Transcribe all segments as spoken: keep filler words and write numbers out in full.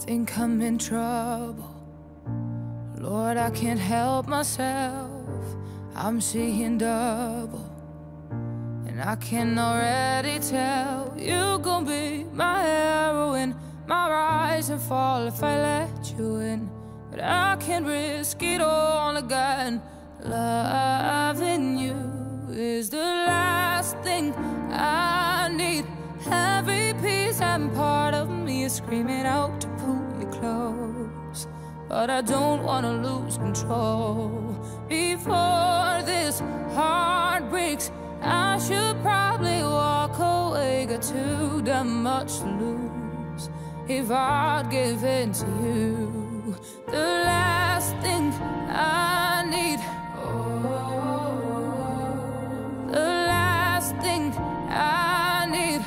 think I'm in trouble. Lord, I can't help myself. I'm seeing double, and I can already tell you gon' be my heroine, my rise and fall if I let you in. But I can't risk it all again. Loving you is the last thing I need. Every piece and part of me is screaming out to pull you close, but I don't wanna lose control. Before this heart breaks, I should probably walk away. Got too damn much to lose if I'd give in to you. The last thing I need, oh, the last thing I need,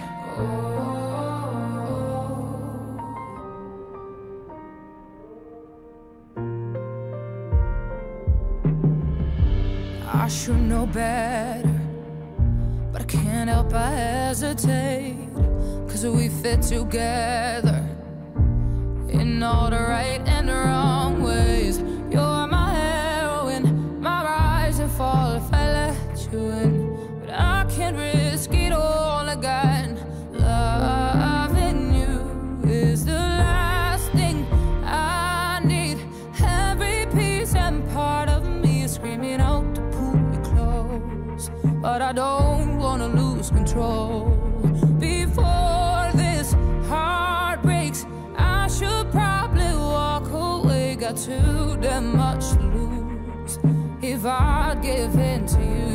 I should know better, but I can't help but hesitate. Cause we fit together in all the right and the wrong ways. You're my heroine, my rise and fall if I let you in. But I can't risk it all again. Loving you is the last thing I need. Every piece and part of me is screaming out to pull you close, but I don't wanna lose control. Before this heart breaks, I should probably walk away. Got too damn much to lose if I'd give in to you.